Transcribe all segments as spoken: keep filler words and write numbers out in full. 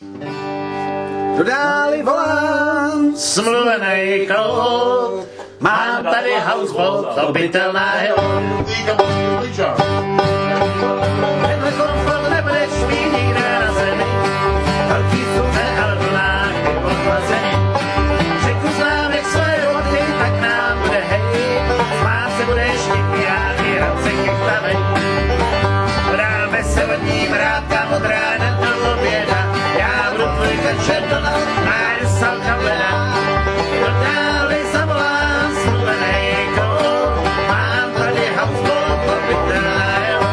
Dodáli volám, smluvenej kol, mám tady houseboat, obytelná hill. Tenhle komfort nebudeš mít nikde na zemi, velký slunce a vlnách je podlazený. Řeku znám jak své roky, tak nám bude hej, smát se budeš díky já i rance chychtavej. Podáme se vodní vrátka modrá na dno běda, já budu tvůj kačer do noc, nájdu salka vleda. Dodáli zavolám smluvenej kol, mám tady houseboat, obytelná hill.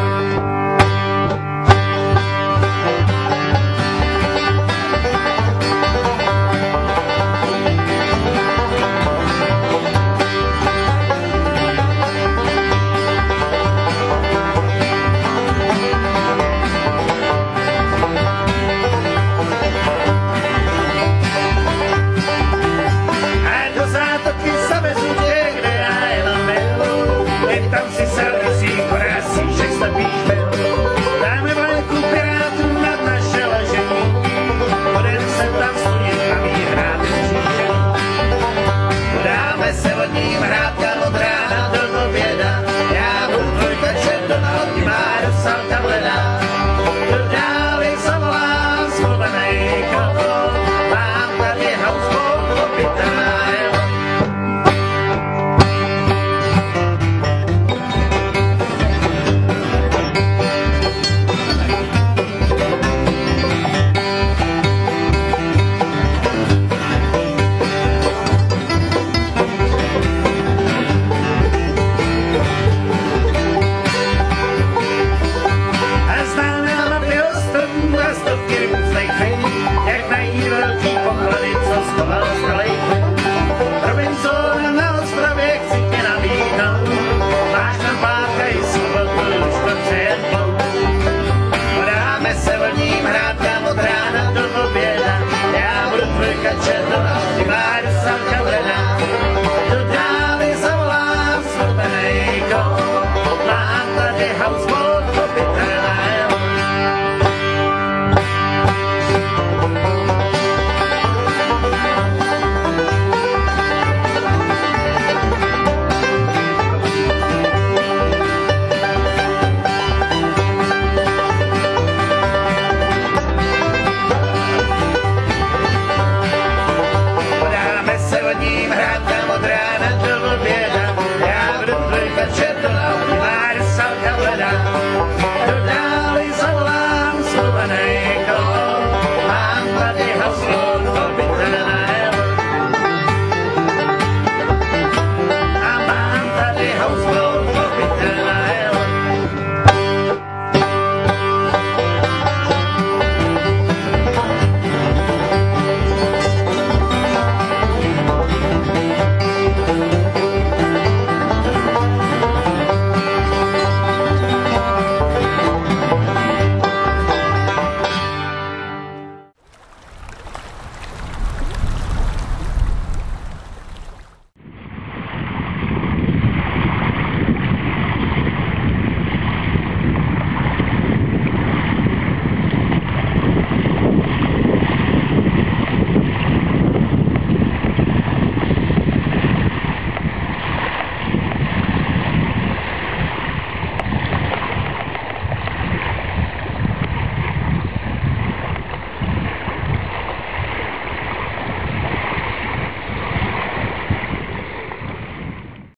Dáme vlajku pirátů nad naše ležení, budeme se tam studit a mít hrát křížení. Dáme se vodní vrátka modrá na dno běda, já budu tvůj kačer do noci, má do salka vleda. Dodáli zavolám smluvenej kol, mám tady houseboat, obytelná hill. Jak najít velký poklady